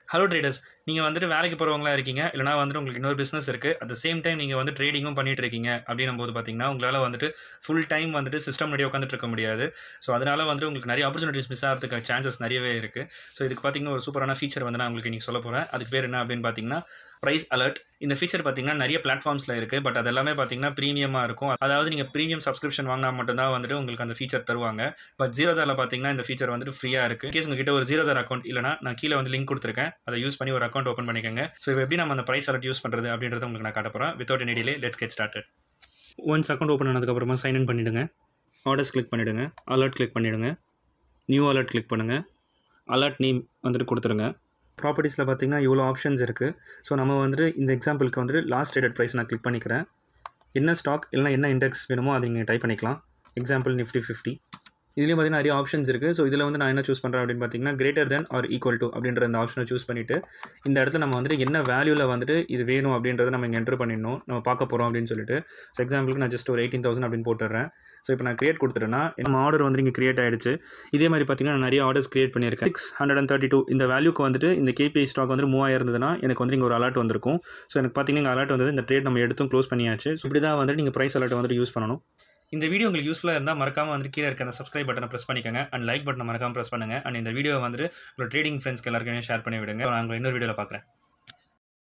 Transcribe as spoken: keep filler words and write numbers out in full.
Hello traders. நீங்க வந்துட்டு வேலைக்கு போறவங்களா இருக்கீங்க. இல்லன்னா வந்துட்டு உங்களுக்கு இன்னொரு பிசினஸ் இருக்கு. அட் த சேம் டைம் நீங்க வந்து ட்ரேடிங்கும் பண்ணிட்டு இருக்கீங்க அப்படின்னும்போது பார்த்தீங்கன்னா, உங்களால வந்துட்டு ஃபுல் டைம் வந்துட்டு சிஸ்டம் முன்னாடியே உட்காந்துட்டு இருக்க முடியாது. ஸோ, அதனால வந்துட்டு உங்களுக்கு நெறைய ஆப்பர்ச்சுனிட்டீஸ் மிஸ் ஆகுறதுக்கு சான்சஸ் நெறையவே இருக்கு. ஸோ, இதுக்கு பார்த்தீங்கன்னா, ஒரு சூப்பரான ஃபீச்சர் வந்து நான் உங்களுக்கு இன்னைக்கு சொல்லப் போறேன். அதுக்கு பேர் என்ன அப்படின்னு பார்த்தீங்கன்னா, பிரைஸ் அலர்ட். இந்த ஃபீச்சர் பார்த்தீங்கன்னா, நெறைய பிளாட்ஃபார்ம்ஸ்ல இருக்கு. பட் அது எல்லாமே பார்த்தீங்கன்னா, பிரீமியமா இருக்கும். அதாவது நீங்க பிரீமியம் சப்ஸ்கிரிப்ஷன் வாங்குனா மட்டும் தான் வந்துட்டு உங்களுக்கு அந்த ஃபீச்சர் தருவாங்க. பட் ஜீரோதால பார்த்தீங்கன்னா, இந்த ஃபீச்சர் வந்துட்டு ஃப்ரீயா இருக்கு. இன்கேஸ் உங்ககிட்ட ஒரு ஜீரோதா அக்கவுண்ட் இல்லன்னா, நான் கீழ வந்து லிங்க் குடுத்திருக்கேன். அத யூஸ் பண்ணி ஒரு அக்கவுண்ட் ஓப்பன் பண்ணிக்கங்க. ஸோ, இப்போ எப்படி நம்ம அந்த பிரைஸ் அலர்ட் யூஸ் பண்றது அப்படின்றத உங்களுக்கு நான் காட்டப் போறேன். Without any delay let's get started. Once account open ஆனதுக்கு அப்புறமா சைன் இன் பண்ணிடுங்க. ஆர்டர்ஸ் கிளிக் பண்ணிடுங்க. அலர்ட் கிளிக் பண்ணிடுங்க. நியூ அலர்ட் கிளிக் பண்ணுங்க. அலர்ட் நேம் வந்துட்டு குடுத்துருங்க. ப்ராப்பர்ட்டீஸ்ல பார்த்தீங்கன்னா, இவ்வளோ ஆப்ஷன்ஸ் இருக்கு. ஸோ, நம்ம வந்துட்டு இந்த எக்ஸாம்பிளுக்கு வந்துட்டு லாஸ்ட் ட்ரேடட் பிரைஸ் நான் கிளிக் பண்ணிக்கிறேன். என்ன ஸ்டாக் இல்லைனா என்ன இண்டெக்ஸ் வேணுமோ அதை நீங்கள் டைப் பண்ணிக்கலாம். Example Nifty fifty. இதுலேயும் பார்த்தீங்கன்னா நிறைய ஆப்ஷன்ஸ் இருக்குது. ஸோ, இதில் வந்து நான் என்ன சூஸ் பண்ணுறேன் அப்படின்னு பார்த்தீங்கன்னா, greater than or equal to அப்படின்ற அந்த ஆப்ஷனை சூஸ் பண்ணிவிட்டு, இந்த இடத்துல நம்ம வந்துட்டு என்ன வேல்யூவில் வந்துட்டு இது வேணும் அப்படின்றத நம்ம இங்கே என்ட்ரு பண்ணிடணும். நம்ம பார்க்க போகிறோம் அப்படின்னு சொல்லிட்டு. ஸோ, எக்ஸாம்பிளுக்கு நான் ஜஸ்ட் ஒரு எயிட்டீன் தௌசண்ட் அப்படின்னு போட்டுடுறேன். ஸோ, இப்போ நான் கிரியேட் கொடுத்துட்டேன்னா நம்ம ஆர்டர் வந்து இங்கே கிரியேட் ஆகிடுச்சு. இதே மாதிரி பார்த்தீங்கன்னா நான் நிறைய ஆர்டர்ஸ் கிரியேட் பண்ணியிருக்கேன். Six hundred and thirty two இந்த வேல்யூக்கு வந்துட்டு இந்த கேபிஐ ஸ்டாக் வந்து மூவாயிரம் இருந்ததுன்னா எனக்கு வந்து இங்கே ஒரு அலர்ட் வந்திருக்கும். ஸோ, எனக்கு பார்த்தீங்கன்னா இங்கே அலர்ட் வந்தது. இந்த ட்ரேட் நம்ம எடுத்தும் க்ளோஸ் பண்ணியாச்சு. ஸோ, இப்படி தான் வந்துட்டு நீங்கள் ப்ரைஸ் அலர்ட்டை வந்துட்டு யூஸ் பண்ணணும். இந்த வீடியோ உங்களுக்கு யூஸ்ஃபுல்லாக இருந்தால் மறக்காம வந்து கீழே இருக்க அந்த சப்ஸ்கிரைப் பட்டனை ப்ரெஸ் பண்ணிக்கங்க. அண்ட் லைக் பட்டனை மறக்காம ப்ரெஸ் பண்ணுங்க. அண்ட் இந்த வீடியோ வந்துட்டு உங்களோட ட்ரேடிங் ஃப்ரெண்ட்ஸ்க்கு எல்லாருக்குமே ஷேர் பண்ணி விடுங்க. நான் உங்களை இன்னொரு வீடியோவில் பார்க்குறேன்.